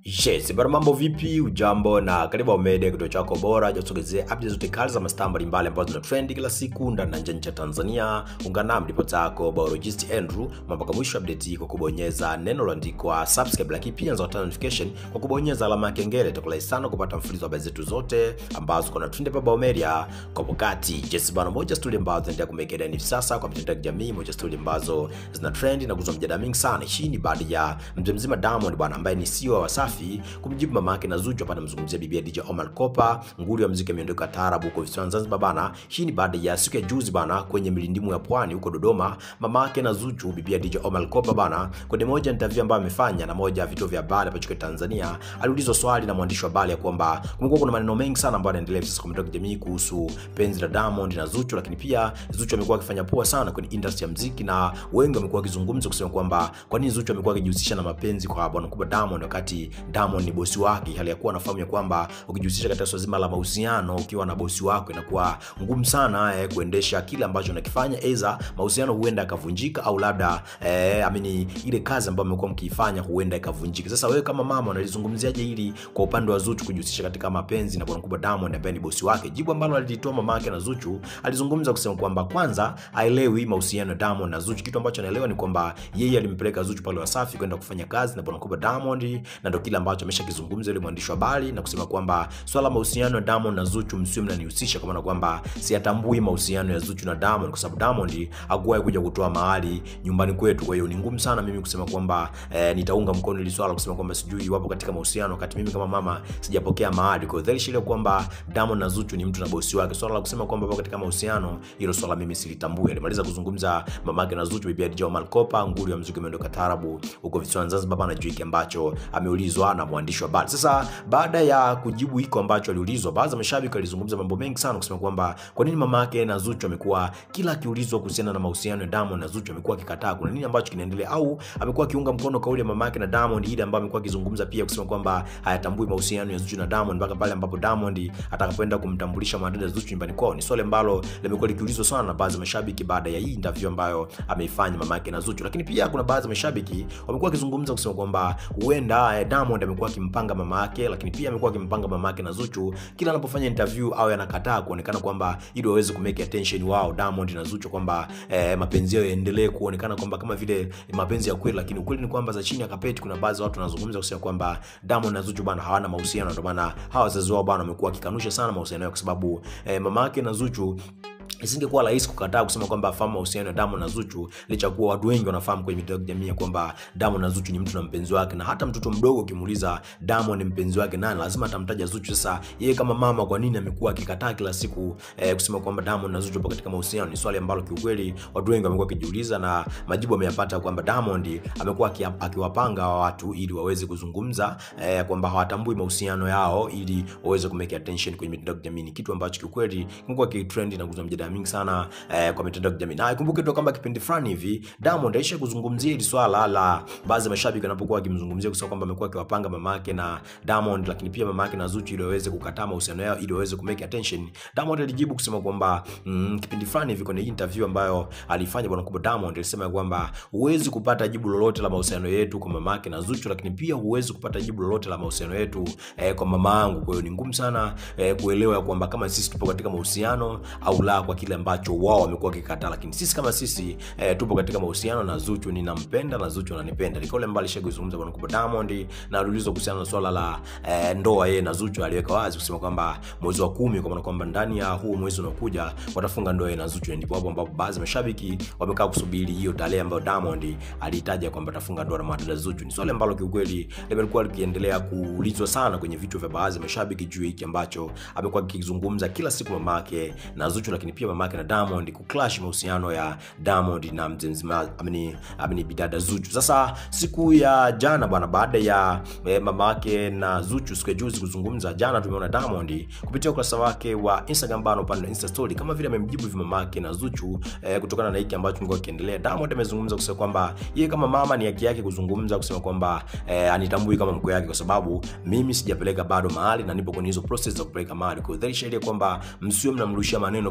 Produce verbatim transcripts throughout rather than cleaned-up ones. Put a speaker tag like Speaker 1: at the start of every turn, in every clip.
Speaker 1: Yes, bwana mambo vipi? Ujambo na karibu Omede, kituo chako bora cha kusogezea updates zote kali za mastaa mbalimbali ambazo zina trend kila siku ndani na nje ya Tanzania. Ungana nami ripota yako biologist Andrew mpaka mwisho update hii kwa kubonyeza neno lililoandikwa subscribe, lakini pia unaweza notification kwa kubonyeza alama ya kengele. Itakulai sana kupata mfululizo wa habari zetu zote ambazo kuna trend hapa Omede kwa wakati. Yes, bwana moja story ambazo zinaendelea kumekea hivi sasa kwa mitandao ya kijamii, moja story ambazo zina trend na kuzua mjadala mingi sana. Hii ni baada ya mzee mzima Diamond bwana ambaye ni C E O wa Wasafi kumjibu mama yake na Zuchu hapa, namzungumzia bibi D J Omar Kopa, nguli wa muziki ameondoka taarabu huko visiwani Zanzibar bana. Hii ni baada ya siku ya juzi bana kwenye milindimu ya Pwani huko Dodoma, mama yake na Zuchu bibi D J Omar Kopa bana, kwenye moja interview ambayo amefanya na moja ya vituo vya habari hapa nchini Tanzania, aliulizwa swali na mwandishi wa habari ya kwamba kumekuwa kuna maneno mengi sana ambayo yanaendelea sasa kwa mitandao ya kijamii kuhusu penzi la Diamond na Zuchu, lakini pia Zuchu amekuwa akifanya poa sana kwenye industry ya muziki na wengi wamekuwa wakizungumza kusema kwamba kwa nini Zuchu amekuwa akijihusisha na mapenzi kwa bwana mkubwa Diamond wakati Diamond ni bosi wake, hali ya kuwa anafahamu ya kwamba ukijihusisha katika swala zima la mahusiano ukiwa na bosi wako inakuwa ngumu sana eh, kuendesha kile ambacho unakifanya, aidha mahusiano huenda yakavunjika au labda eh, amini ile kazi ambayo mmekuwa mkiifanya huenda ikavunjika. Sasa wewe kama mama unalizungumziaje hili kwa upande wa Zuchu kujihusisha katika mapenzi na bwana mkubwa Diamond ambaye ni bosi wake? Jibu ambalo alilitoa mama yake na Zuchu, alizungumza kusema kwamba kwanza haelewi mahusiano ya Diamond na Zuchu. Kitu ambacho anaelewa ni kwamba yeye alimpeleka Zuchu pale Wasafi kwenda kufanya kazi na bwana mkubwa Diamond, na ndio kile ambacho ameshakizungumza ile mwandishi wa habari na kusema kwamba swala mahusiano ya Diamond na Zuchu msiwe mnanihusisha, kwa maana kwamba siatambui mahusiano ya Zuchu na Diamond kwa sababu Diamond hakuwahi kuja kutoa mahali nyumbani kwetu. Kwa hiyo ni ngumu sana mimi kusema kwamba eh, nitaunga mkono ile swala kusema kwamba sijui wapo katika mahusiano wakati mimi kama mama sijapokea mahali. Kwa hiyo ile kwamba Diamond na Zuchu ni mtu na bosi wake, swala la kusema kwamba wapo katika mahusiano, hilo swala mimi silitambui. Alimaliza kuzungumza mamake na Zuchu bibi D J Omar Kopa, nguli wa muziki ameondoka taarabu huko visiwani Zanzibar bana, juu ambacho ameulizwa na mwandishi wa habari. Sasa baada ya kujibu hiko ambacho aliulizwa, baadhi ya mashabiki walizungumza mambo mengi sana kusema kwamba kwa nini mama yake na Zuchu amekuwa kila akiulizwa kuhusiana na mahusiano ya Diamond na Zuchu amekuwa akikataa, kuna nini ambacho kinaendelea, au amekuwa akiunga mkono kauli ya mama yake na Diamond ile ambayo amekuwa akizungumza pia kusema kwamba hayatambui mahusiano ya Zuchu na Diamond mpaka pale ambapo Diamond atakapoenda kumtambulisha mwanadada Zuchu nyumbani kwao. Ni swali ambalo limekuwa likiulizwa sana na baadhi ya mashabiki baada ya hii interview ambayo ameifanya mama yake na Zuchu. Lakini pia kuna baadhi ya mashabiki wamekuwa wakizungumza kusema kwamba huenda eh, Diamond amekuwa akimpanga mama yake, lakini pia amekuwa akimpanga mama yake na Zuchu kila anapofanya interview au anakataa kuonekana kwamba ili waweze kumake attention wao Diamond na Zuchu kwamba eh, mapenzi yao yaendelee kuonekana kwamba kama vile mapenzi ya kweli. Lakini ukweli ni kwamba za chini ya kapeti kuna baadhi ya watu wanazungumza kusema kwamba Diamond na Zuchu bana hawana mahusiano, ndio maana hawa wazazi wao bana wamekuwa kikanusha sana mahusiano yao, kwa sababu eh, mama yake na Zuchu isingekuwa rahisi kukataa kusema kwamba afahamu mahusiano ya Diamond na Zuchu, licha kuwa watu wengi wanafahamu kwenye mitandao ya kijamii kwamba Diamond na Zuchu ni mtu na mpenzi wake, na hata mtoto mdogo ukimuuliza Diamond ni mpenzi wake nani, lazima atamtaja Zuchu. Sasa yeye kama mama, kwa nini amekuwa akikataa kila siku eh, kusema kwamba Diamond na Zuchu wapo katika mahusiano? Ni swali ambalo kiukweli watu wengi wamekuwa kijiuliza, na majibu wameyapata kwamba Diamond amekuwa akiwapanga watu ili waweze kuzungumza eh, kwamba hawatambui mahusiano yao ili waweze kumake attention kwenye mitandao ya kijamii, kitu ambacho kiukweli kimekuwa kitrend na kuzua mjadala mingi sana eh, kwa mitandao ya kijamii. Na ikumbuke tu kama kipindi fulani hivi Diamond aisha kuzungumzia hili swala la baadhi ya mashabiki wanapokuwa wakimzungumzia kusema kwamba amekuwa akiwapanga mamake na Diamond, lakini pia mamake na Zuchu ili waweze kukataa mahusiano yao ili waweze kumake attention. Diamond alijibu kusema kwamba mm, kipindi fulani hivi kwenye interview ambayo alifanya bwana kubwa Diamond alisema kwamba huwezi kupata jibu lolote la mahusiano yetu kwa mamake na Zuchu, lakini pia huwezi kupata jibu lolote la mahusiano yetu eh, kwa mama yangu. Kwa hiyo ni ngumu sana eh, kuelewa kwamba kama sisi tupo katika mahusiano au la kwa kile ambacho wao wamekuwa kikataa, lakini sisi kama sisi eh, tupo katika mahusiano na Zuchu, ninampenda na Zuchu ananipenda. Ni kauli mbali shaguzungumza bwana kubwa Diamond, na aliulizwa kuhusiana na swala la eh, ndoa yeye na Zuchu, aliweka wazi kusema kwamba mwezi wa kumi, kwa maana kwamba ndani ya huu mwezi unaokuja watafunga ndoa yeye na Zuchu. Ndipo hapo ambapo baadhi ya mashabiki wamekaa kusubiri hiyo tarehe ambayo Diamond alitaja kwamba atafunga ndoa na mwanadada Zuchu. Ni swali ambalo kiukweli limekuwa likiendelea kuulizwa sana kwenye vitu vya baadhi ya mashabiki juu hiki ambacho amekuwa akizungumza kila siku mamake na Zuchu, lakini pia mamake na Diamond kuclash mahusiano ya Diamond na mzenzima amini amini bidada Zuchu. Sasa siku ya jana bwana, baada ya eh, mamake na Zuchu siku ya juzi kuzungumza, jana tumeona Diamond kupitia ukurasa wake wa Instagram bana, upande wa Insta story, kama vile amemjibu hivi mamake na Zuchu eh, kutokana na hiki ambacho kilikuwa kiendelea. Diamond amezungumza kusema kwamba yeye kama mama ni haki yake kuzungumza kusema kwamba eh, anitambui kama mkwe yake kwa sababu mimi sijapeleka bado mahali na nipo kwenye hizo process za kupeleka mahali. Kwa hiyo dhahiri kwamba msio mnamrushia maneno kwa mtandao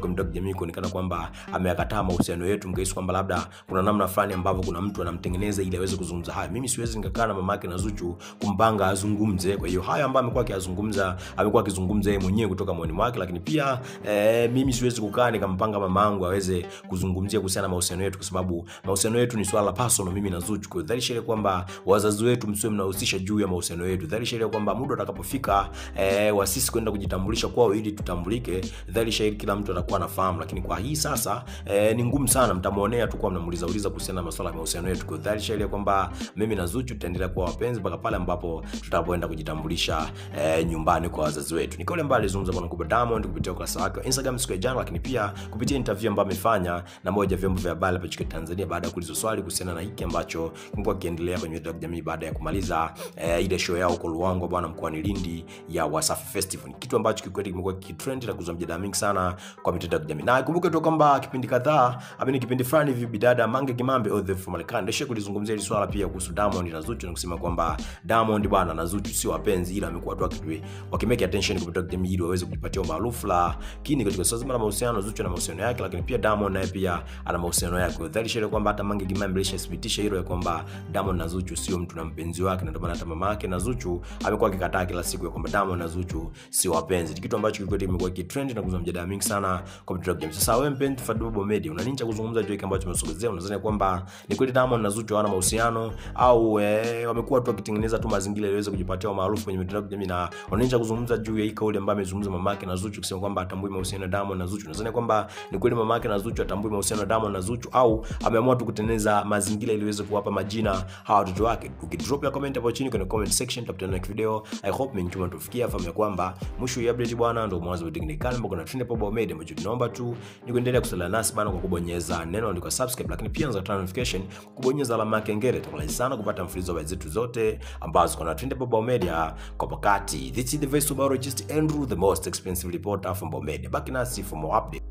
Speaker 1: kijamii kuonekana kwamba ameyakataa mahusiano yetu, mkahisi kwamba labda kuna namna fulani ambavyo kuna mtu anamtengeneza ili aweze kuzungumza haya. Mimi siwezi nikakaa na mamake na Zuchu kumpanga azungumze. Kwa hiyo haya ambayo amekuwa akizungumza, amekuwa akizungumza yeye mwenyewe kutoka moyoni mwake, lakini pia eh, mimi siwezi kukaa nikampanga mamangu aweze kuzungumzia kuhusiana na mahusiano yetu, kwa sababu mahusiano yetu ni swala personal mimi na Zuchu. Kwa dhahiri shahiri kwamba wazazi wetu msiwe mnahusisha juu ya mahusiano yetu. Dhahiri shahiri kwamba muda utakapofika eh, wa sisi kwenda kujitambulisha kwao ili tutambulike, dhahiri shahiri kila mtu atakuwa anafahamu. Lakini kwa hii sasa eh, ni ngumu sana, mtamuonea tu kwa mnamuuliza uliza kuhusiana na masuala ya mahusiano yetu. Kwa dhahiri shahiri kwamba mimi na Zuchu tutaendelea kuwa wapenzi mpaka pale ambapo tutapoenda kujitambulisha eh, nyumbani kwa wazazi wetu. Ni kauli ambayo alizungumza bwana Kubwa Diamond kupitia ukurasa wake wa Instagram siku ya jana, lakini pia kupitia interview ambayo amefanya na moja vyombo vya habari hapa nchini Tanzania baada ya kuulizwa swali kuhusiana na hiki ambacho kimekuwa kiendelea kwenye mitandao ya kijamii baada ya kumaliza eh, ile show yao huko Luangwa bwana mkoani Lindi ya Wasafi Festival. Ni kitu ambacho kikweli kimekuwa kitrend na kuzua mjadala mingi sana kwa mitandao ya kijamii. Na kumbuka tu kwamba kipindi kadhaa, amini kipindi fulani hivi bidada Mange Kimambe all the from Marekani ndio kulizungumzia hili swala pia kuhusu Diamond na Zuchu, na kusema kwamba Diamond bwana na Zuchu sio wapenzi, ila amekuwa tu wakitwe wakimake attention kwa mitandao ya kijamii ili waweze kujipatia umaarufu la kini katika swala la mahusiano. Zuchu na mahusiano yake, lakini pia Diamond naye pia ana mahusiano yake. Dhahiri shahiri kwamba hata Mange Kimambe alishathibitisha hilo ya kwamba Diamond na Zuchu sio mtu na mpenzi wake, na ndio maana hata mama yake na Zuchu amekuwa akikataa kila siku ya kwamba Diamond na Zuchu sio wapenzi. Kitu ambacho kikweli kimekuwa kitrend na kuzua mjadala mingi sana kwa mitandao ya kijamii. Sasa wewe mpenzi Fadlu Bobo Media, una nini cha kuzungumza juu ya kile ambacho tumesogezea? Unadhani kwamba ni kweli Diamond na Zuchu hawana mahusiano, au eh, wamekuwa tu wakitengeneza tu mazingira ili waweze kujipatia umaarufu kwenye mitandao ya kijamii? Na una nini cha kuzungumza juu ya hii kauli ambayo amezungumza mamake na Zuchu kusema kwamba atambui mahusiano ya Diamond na Zuchu? Unadhani kwamba ni kweli mamake na Zuchu atambui mahusiano ya Diamond na Zuchu, au ameamua tu kutengeneza mazingira ili iweze kuwapa majina hawa watoto wake? Ukidrop ya comment hapo chini kwenye comment section, tutakutana next video. I hope mmenjua tufikia fahamu ya kwamba mwisho ya update bwana ndio mwanzo wa technical mbona na trend Bobo Media, ambacho tunaomba tu ni kuendelea kusala nasi bana kwa kubonyeza neno andiko subscribe, lakini pia unaweza turn notification kubonyeza alama ya kengele. Tutakuwa sana kupata mfululizo wa zetu zote ambazo kuna trend Bobo Media kwa wakati. This is the voice of biologist Andrew, the most expensive reporter from Bobo Media. Baki nasi for more updates.